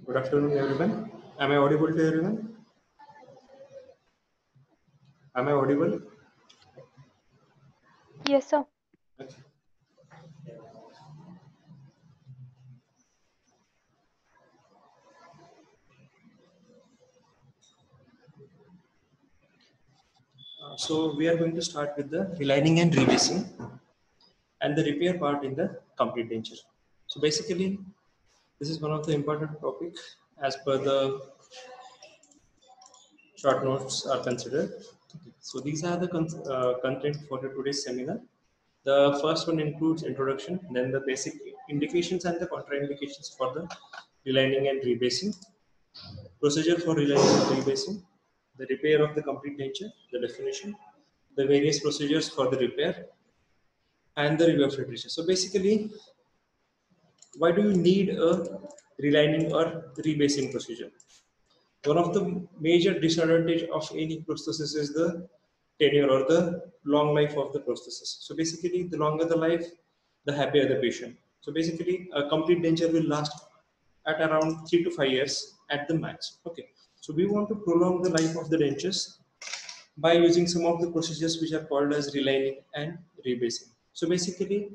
Good afternoon, everyone. Am I audible to everyone? Am I audible? Yes, sir. Okay. So we are going to start with the relining and rebasing and the repair part in the complete denture. So basically, this is one of the important topic as per the short notes are considered. Okay. So these are the content for the today's seminar. The first one includes introduction, then the basic indications and the contraindications for the relining and rebasing, procedure for relining and rebasing, the repair of the complete denture, the definition, the various procedures for the repair, and the review of literature. So basically, why do you need a relining or rebasing procedure? One of the major disadvantage of any prosthesis is the tenure or the long life of the prosthesis. So basically, the longer the life, the happier the patient. So basically, a complete denture will last at around 3 to 5 years at the max. Okay. So we want to prolong the life of the dentures by using some of the procedures which are called as relining and rebasing. So basically,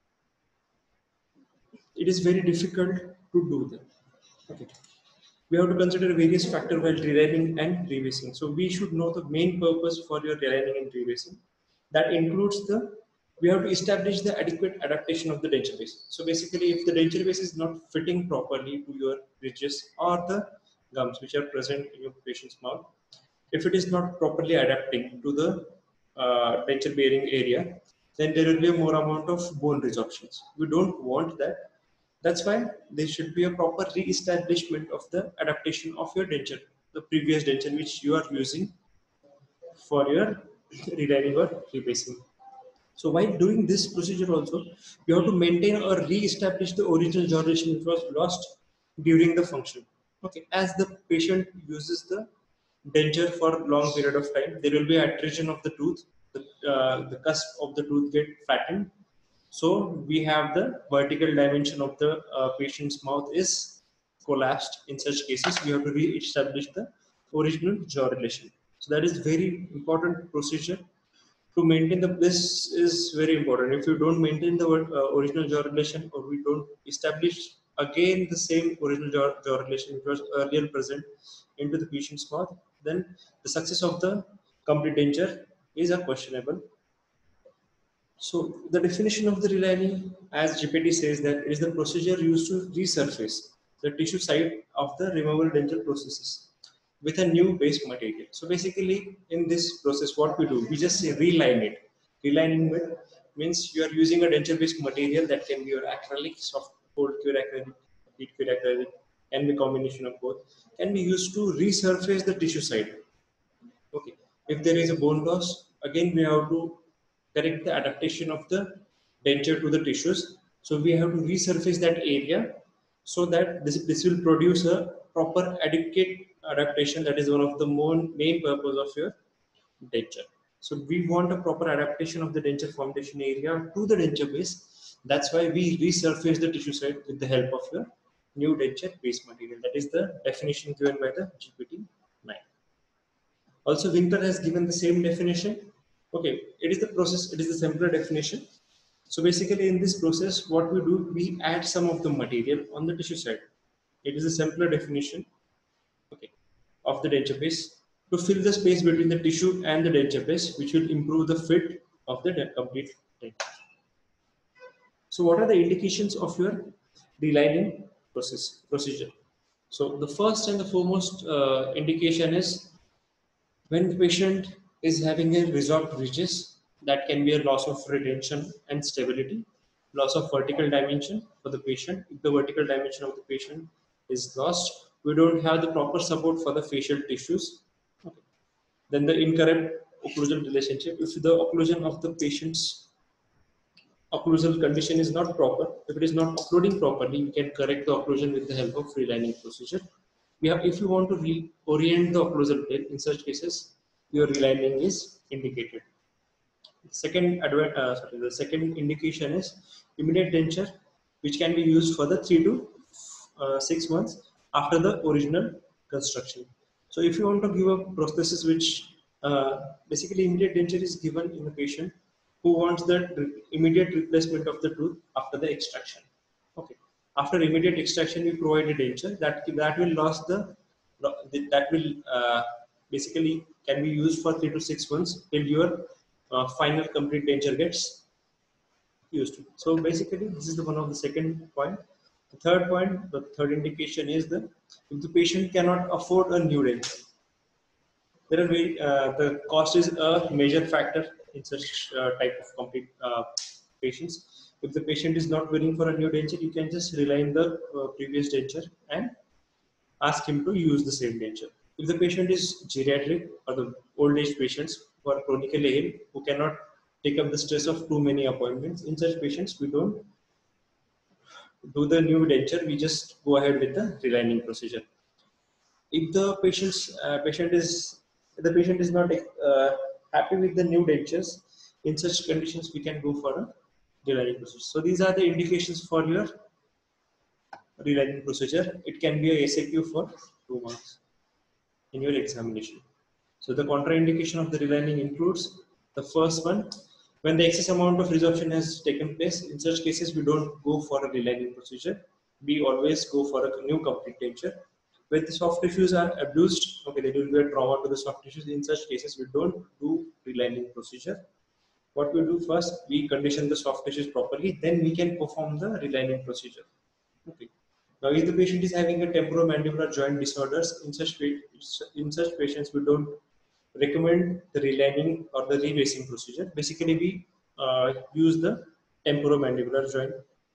it is very difficult to do them. Okay. We have to consider various factors while relining and rebasing. So we should know the main purpose for your relining and rebasing. That includes we have to establish the adequate adaptation of the denture base. So basically, if the denture base is not fitting properly to your ridges or the gums which are present in your patient's mouth, if it is not properly adapting to the denture bearing area, then there will be a more amount of bone resorptions. We don't want that. That's why there should be a proper re-establishment of the adaptation of your denture, the previous denture which you are using for your relining or rebasing. So while doing this procedure also, you have to maintain or re-establish the original jaw relation which was lost during the function. Okay, as the patient uses the denture for long period of time, there will be attrition of the tooth. The cusp of the tooth get flattened. So we have the vertical dimension of the patient's mouth is collapsed. In such cases, we have to re-establish the original jaw relation. So that is very important procedure to maintain this is very important. If you don't maintain the original jaw relation, or we don't establish again the same original jaw relation which was earlier present into the patient's mouth, then the success of the complete denture is a questionable. So the definition of the relining, as GPT says, that it is the procedure used to resurface the tissue site of the removable dental processes with a new base material. So basically, in this process, what we do, we just say reline it. Relining it means you are using a denture-based material that can be your acrylic, soft cold cure acrylic, heat cure acrylic, can be combination of both, can be used to resurface the tissue site. Okay. If there is a bone loss, again we have to correct the adaptation of the denture to the tissues. So we have to resurface that area so that this will produce a proper adequate adaptation. That is one of the main purpose of your denture. So we want a proper adaptation of the denture foundation area to the denture base. That's why we resurface the tissue site with the help of your new denture base material. That is the definition given by the GPT-9. Also, Winkler has given the same definition. Okay, it is the process, it is the simpler definition. So basically in this process, what we do, we add some of the material on the tissue side. It is a simpler definition, okay, of the denture base to fill the space between the tissue and the denture base, which will improve the fit of the complete denture. So what are the indications of your relining procedure? So the first and the foremost indication is when the patient is having a resolved ridges, that can be a loss of retention and stability, loss of vertical dimension for the patient. If the vertical dimension of the patient is lost, we don't have the proper support for the facial tissues. Okay. Then the incorrect occlusal relationship. If the occlusion of the patient's occlusal condition is not proper, if it is not occluding properly, we can correct the occlusion with the help of relining procedure. If you want to reorient the occlusal plane, in such cases, your relining is indicated. The second indication is immediate denture, which can be used for the 3 to 6 months after the original construction. So if you want to give a prosthesis which basically immediate denture is given in a patient who wants the immediate replacement of the tooth after the extraction. Okay. After immediate extraction, we provide a denture that will last that will basically can be used for 3 to 6 months till your final complete denture gets used to. So basically, this is one of the second point. The third point, the third indication is the if the patient cannot afford a new denture, there are the cost is a major factor in such type of complete patients. If the patient is not willing for a new denture, you can just rely on the previous denture and ask him to use the same denture. If the patient is geriatric or the old age patients who are chronically ill, who cannot take up the stress of too many appointments, in such patients we don't do the new denture, we just go ahead with the relining procedure. If the patient is not happy with the new dentures, in such conditions we can go for a relining procedure. So these are the indications for your relining procedure. It can be a SAQ for 2 marks in your examination. So the contraindication of the relining includes the first one, when the excess amount of resorption has taken place. In such cases, we don't go for a relining procedure. We always go for a new complete denture. When the soft tissues are abused, okay, there will be a trauma to the soft tissues. In such cases, we don't do relining procedure. What we do first, we condition the soft tissues properly, then we can perform the relining procedure. Okay. Now, if the patient is having a temporomandibular joint disorders, in such patients, we don't recommend the relining or the rebasing procedure. Basically, we use the temporomandibular joint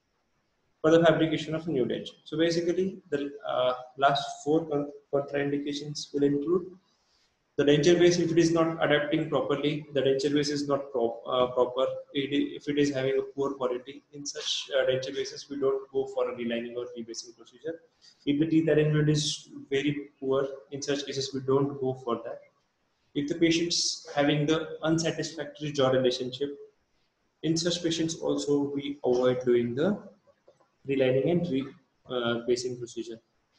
for the fabrication of new denture. So basically, the last four contraindications will include the denture base if it is not adapting properly, the denture base is not proper, if it is having a poor quality. In such denture bases, we don't go for a relining or rebasing procedure. If the teeth arrangement is very poor, in such cases, we don't go for that. If the patient's having the unsatisfactory jaw relationship, in such patients also we avoid doing the relining and rebasing procedure.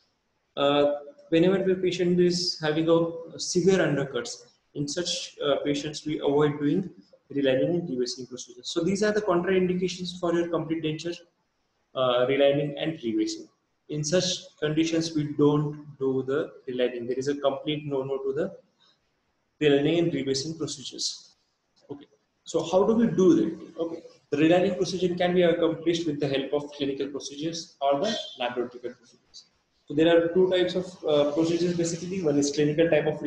Uh, Whenever the patient is having a severe undercuts, in such patients we avoid doing relining and rebasing procedures. So these are the contraindications for your complete denture, relining and rebasing. In such conditions, we don't do the relining. There is a complete no-no to the relining and rebasing procedures. Okay. So how do we do that? Okay. The relining procedure can be accomplished with the help of clinical procedures or the laboratory procedures. So there are two types of procedures basically. One is clinical type of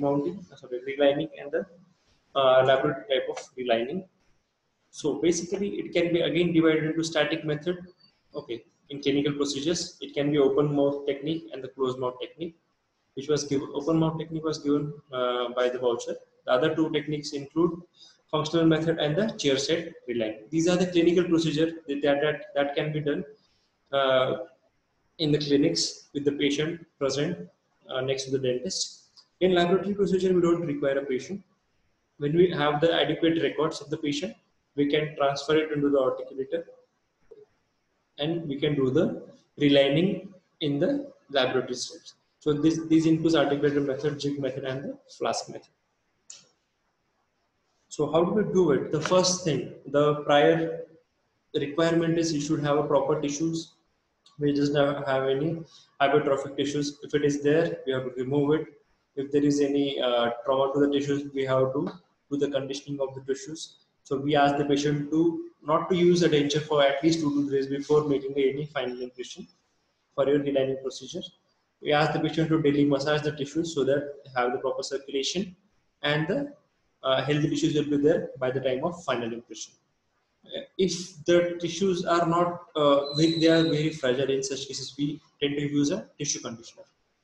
relining, and the laboratory type of relining. So basically, it can be again divided into static method. Okay, in clinical procedures, it can be open mouth technique and the closed mouth technique, which was given. Open mouth technique was given by the voucher. The other two techniques include functional method and the chair side relining. These are the clinical procedure that can be done uh, in the clinics with the patient present next to the dentist. In laboratory procedure, we don't require a patient. When we have the adequate records of the patient, we can transfer it into the articulator and we can do the relining in the laboratory steps. So these includes articulator method, jig method, and the flask method. So how do we do it? The first thing, the prior requirement is you should have a proper tissues. We just don't have any hypertrophic tissues. If it is there, we have to remove it. If there is any trauma to the tissues, we have to do the conditioning of the tissues. So we ask the patient to not to use a denture for at least 2 to 3 days before making any final impression for your relining procedure. We ask the patient to daily massage the tissues so that they have the proper circulation and the healthy tissues will be there by the time of final impression. If the tissues are not they are very fragile, in such cases we tend to use a tissue conditioner.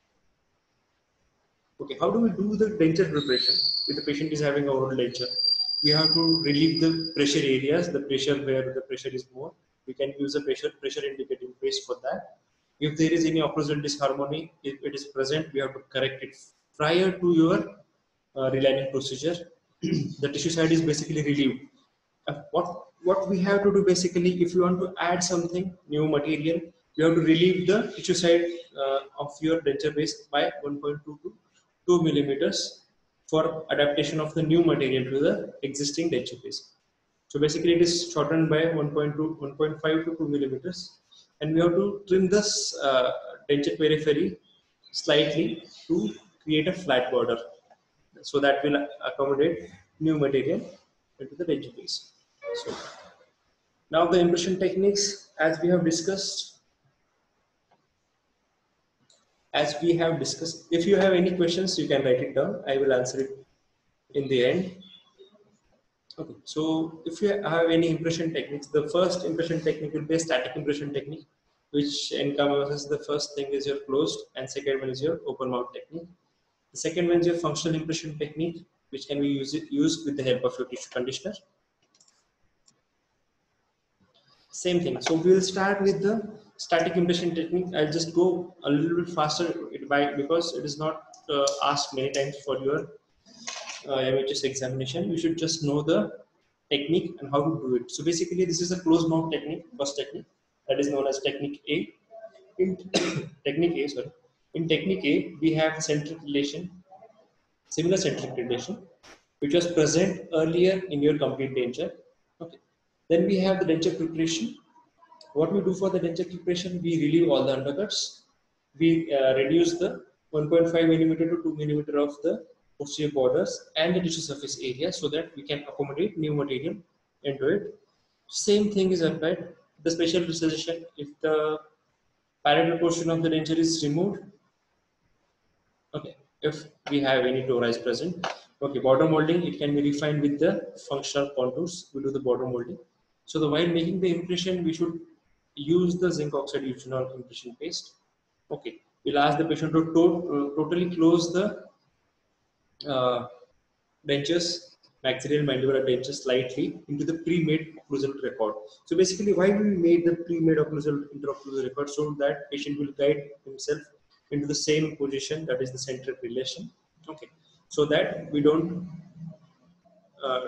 Okay, how do we do the denture preparation if the patient is having a oral denture? We have to relieve the pressure areas, the pressure where the pressure is more. We can use a pressure indicating paste for that. If there is any occlusal disharmony, if it is present, we have to correct it prior to your relining procedure. The tissue side is basically relieved. What we have to do basically, if you want to add something new material, you have to relieve the tissue side of your denture base by 1.2 to 2 millimeters for adaptation of the new material to the existing denture base. So basically it is shortened by 1.2, 1.5 to 2 millimeters, and we have to trim this denture periphery slightly to create a flat border. So that will accommodate new material into the denture base. So now the impression techniques, as we have discussed, if you have any questions, you can write it down. I will answer it in the end. Okay, so if you have any impression techniques, the first impression technique will be a static impression technique, which encompasses the first thing is your closed and second one is your open mouth technique. The second one is your functional impression technique, which can be used with the help of your tissue conditioner. Same thing. So we will start with the static impression technique. I'll just go a little bit faster because it is not asked many times for your MHS examination. You should just know the technique and how to do it. So basically, this is a closed mouth technique, first technique, that is known as technique A. In technique A, sorry. In technique A, we have centric relation, similar centric relation, which was present earlier in your complete denture. Okay. Then we have the denture preparation. What we do for the denture preparation, we relieve all the undercuts. We reduce the 1.5 millimeter to 2 millimeter of the posterior borders and the tissue surface area so that we can accommodate new material into it. Same thing is applied. The special precision, if the parietal portion of the denture is removed, okay, if we have any torics present, okay, border molding, it can be refined with the functional contours. We do the border molding. So while making the impression, we should use the zinc oxide eugenol impression paste. Okay, we'll ask the patient to totally close the uh, dentures, maxillary and mandibular dentures slightly into the pre-made occlusal record. So basically, why we made the pre-made occlusal interocclusal record, so that patient will guide himself into the same position, that is the centric relation. Okay, so that uh,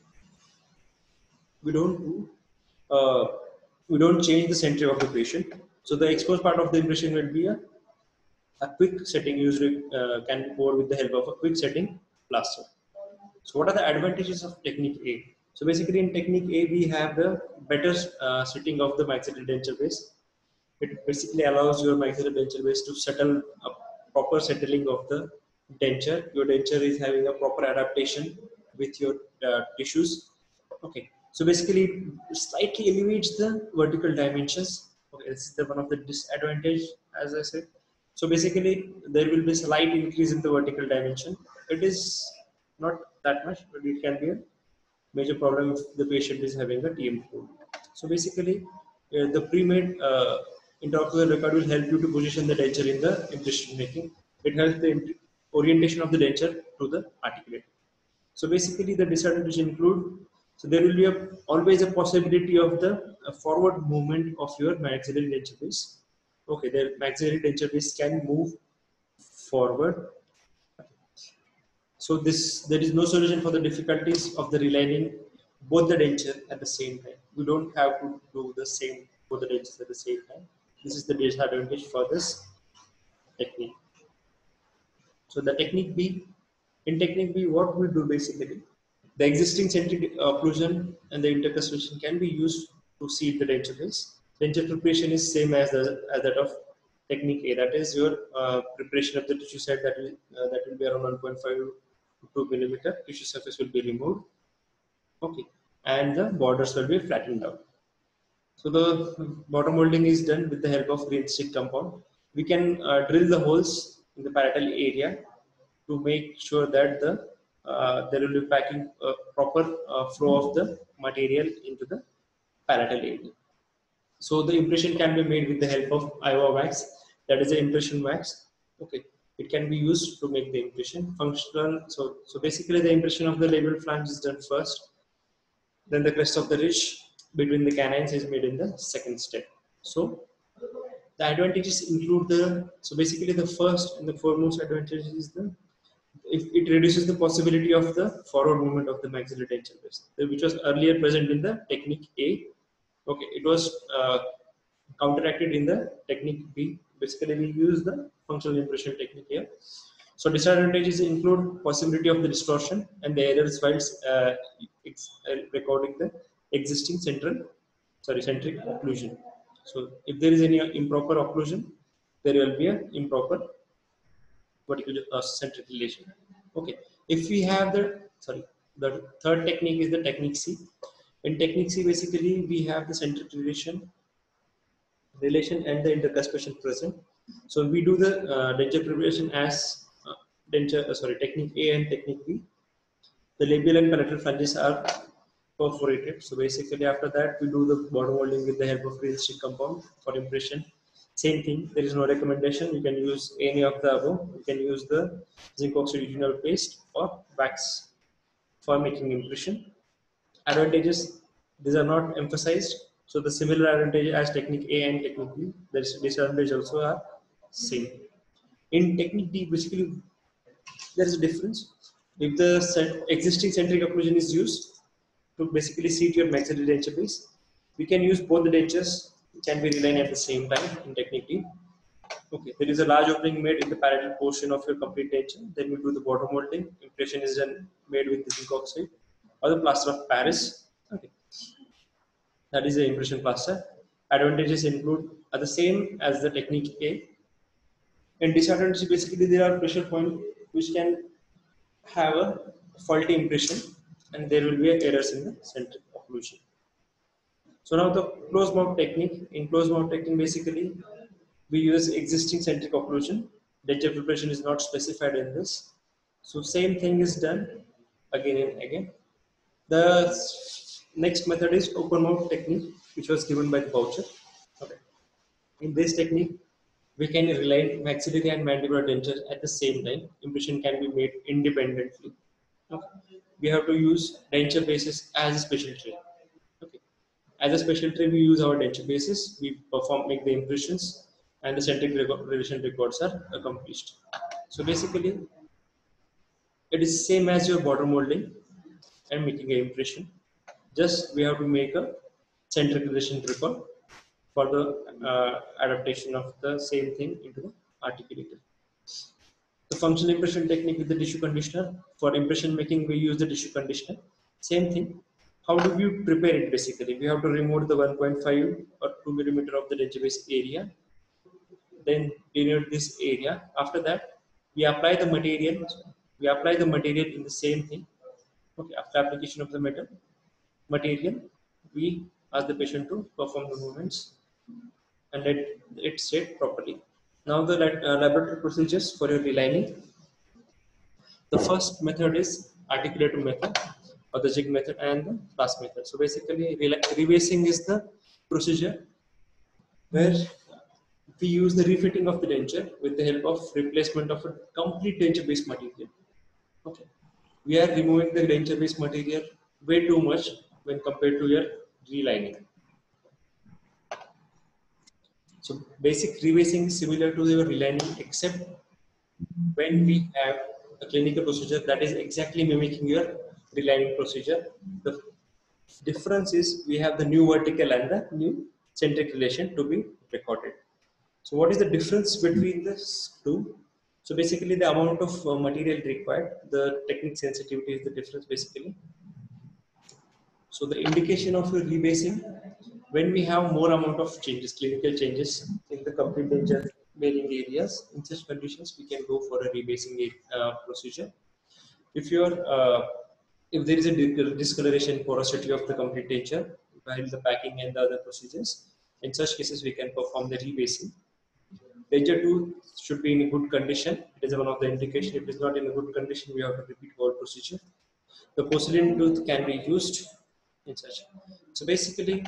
we don't do uh, we don't change the center of the patient. So the exposed part of the impression will be a quick setting, usually can be poured with the help of a quick setting plaster. So what are the advantages of technique A? So basically in technique A, we have the better setting of the maxillary denture base. It basically allows your maxillary denture base to settle a proper settling of the denture. Your denture is having a proper adaptation with your tissues. Okay. So basically it slightly elevates the vertical dimensions. Okay, this is the one of the disadvantage, as I said. So basically there will be a slight increase in the vertical dimension. It is not that much, but it can be a major problem if the patient is having a TM4. So basically, the pre-made interocular record will help you to position the denture in the impression making. It helps the orientation of the denture to the articulate. So basically, the disadvantages include, so there will be always a possibility of the forward movement of your maxillary denture base. Okay, the maxillary denture base can move forward. So there is no solution for the difficulties of the relining both the denture at the same time. We don't have to do the same both the dentures at the same time. This is the disadvantage for this technique. So the technique B, in technique B, what we do basically, the existing centric occlusion and the intercustation can be used to seat the denture base. Denture preparation is same as that of technique A. That is your preparation of the tissue side that will be around 1.5 to 2 millimeter. Tissue surface will be removed. Okay, and the borders will be flattened out. So the bottom molding is done with the help of green stick compound. We can drill the holes in the parietal area to make sure that there will be packing proper flow of the material into the parietal area. So the impression can be made with the help of Iowa wax, that is the impression wax. Okay, it can be used to make the impression functional. So basically the impression of the labial flange is done first, then the crest of the ridge between the canines is made in the second step. So the advantages include so basically the first and the foremost advantage is if it reduces the possibility of the forward movement of the maxillary denture base, which was earlier present in the technique A. Okay, it was counteracted in the technique B. Basically, we use the functional impression technique here. So disadvantages include possibility of the distortion and the errors whilst recording the existing centric occlusion. So if there is any improper occlusion, there will be an improper particular centric relation. Okay. If we have the third technique is the technique C. In technique C, basically we have the centric relation and the intercuspation present. So we do the denture preparation as technique A and technique B. The labial and palatal flanges are perforated. So basically after that we do the bottom molding with the help of realistic compound for impression. Same thing, there is no recommendation. You can use any of the above. You can use the zinc oxide eugenol paste or wax for making impression. Advantages, these are not emphasized. So the similar advantage as technique A and technique B, the disadvantage also are same. In technique D, basically there is a difference. If the existing centric occlusion is used to basically seat your maxillary denture base, we can use both the dentures, can be realigned at the same time in technique D. Okay, there is a large opening made in the parietal portion of your complete denture. Then we do the bottom molding. Impression is then made with the zinc oxide or the plaster of Paris. Okay, that is the impression plaster. Advantages include are the same as the technique A. And disadvantages, basically there are pressure points which can have a faulty impression and there will be errors in the centric occlusion. So now the closed mouth technique. In closed mouth technique, basically we use existing centric occlusion. Denture preparation is not specified in this. So same thing is done again and again. The next method is open mouth technique, which was given by the Boucher. Okay. In this technique, we can realign maxillary and mandibular dentures at the same time. Impression can be made independently. Okay. We have to use denture bases as a special tray. Okay. As a special tray, we use our denture bases. We make the impressions, and the centric relation records are accomplished. So basically, it is same as your bottom molding and making an impression. Just we have to make a centric relation record for the adaptation of the same thing into the articulator. The functional impression technique with the tissue conditioner. For impression making, we use the tissue conditioner. Same thing. How do we prepare it basically? We have to remove the 1.5 or 2 millimeter of the denture base area. Then denude this area. After that, we apply the material. We apply the material in the same thing. Okay, after application of the material, we ask the patient to perform the movements and let it sit properly. Now the laboratory procedures for your relining. The first method is articulator method or the jig method and the flask method. So basically rebasing is the procedure where we use the refitting of the denture with the help of replacement of a complete denture based material. Okay. We are removing the denture based material way too much when compared to your relining. So basic rebasing is similar to your relining, except when we have a clinical procedure that is exactly mimicking your relining procedure. The difference is we have the new vertical and the new centric relation to be recorded. So what is the difference between these two? So basically the amount of material required, the technique sensitivity is the difference basically. So the indication of your rebasing, when we have more amount of changes, clinical changes in the complete denture bearing areas, in such conditions we can go for a rebasing procedure. If if there is a discoloration porosity of the complete denture while the packing and the other procedures, in such cases we can perform the rebasing. Denture tooth should be in a good condition. It is one of the indication. If it is not in a good condition, we have to repeat whole procedure. The porcelain tooth can be used in such. So basically,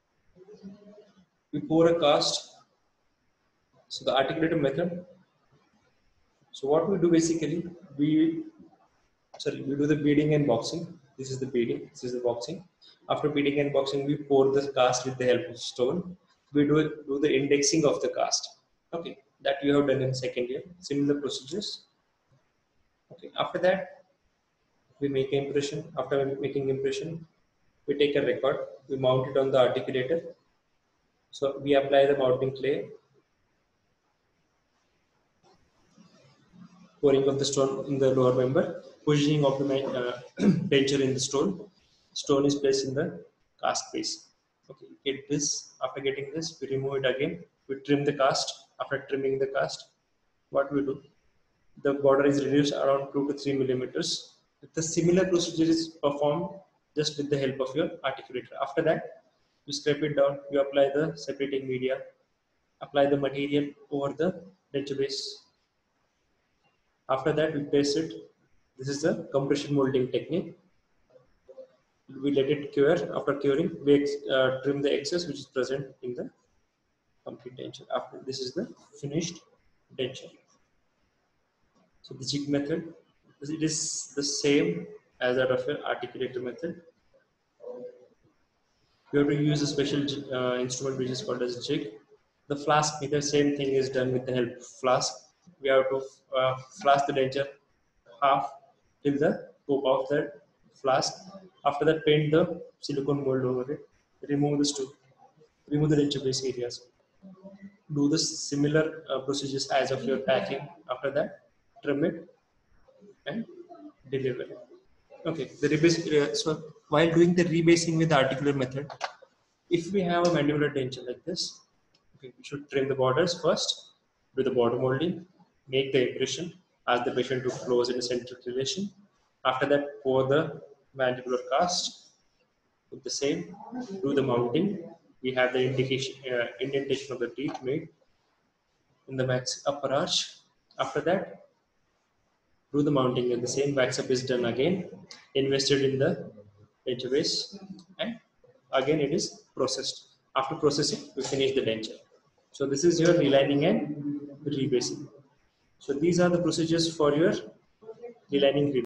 we pour a cast. So the articulator method. So what we do basically, we do the beading and boxing. This is the beading. This is the boxing. After beading and boxing, we pour the cast with the help of stone. We do the indexing of the cast. Okay, that you have done in second year. Similar procedures. Okay, after that, we make impression. After making impression, we take a record. We mount it on the articulator. So we apply the mounting clay, pouring of the stone in the lower member, positioning of the denture in the stone. Stone is placed in the cast base. Okay, get this. After getting this, we remove it again. We trim the cast. After trimming the cast, what we do? The border is reduced around 2 to 3 millimeters. The similar procedure is performed just with the help of your articulator. After that, you scrape it down. You apply the separating media. Apply the material over the denture base. After that, we place it. This is the compression molding technique. We let it cure. After curing, we trim the excess which is present in the complete denture. After this is the finished denture. So the jig method, it is the same as that of an articulator method. We have to use a special instrument which is called as jig. The flask method, same thing is done with the help of flask. We have to flask the denture half till the top of the flask. After that, paint the silicone mold over it. Remove the stool. Remove the denture base areas. Do the similar procedures as of your packing. After that, trim it and deliver it. Okay, the rebasing. So while doing the rebasing with the articular method, if we have a mandibular denture like this, okay, we should trim the borders first, do the border molding, make the impression, ask the patient to close in a centric relation. After that, pour the mandibular cast, with the same, do the mounting. We have the indentation of the teeth made in the max upper arch. After that, do the mounting and the same wax up is done again, invested in the denture base, and again it is processed. After processing, we finish the denture. So this is your relining and rebasing. So these are the procedures for your relining.